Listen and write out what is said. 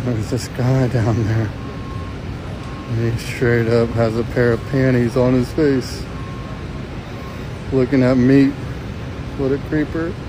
There's this guy down there. And he straight up has a pair of panties on his face. Looking at meat. What a creeper.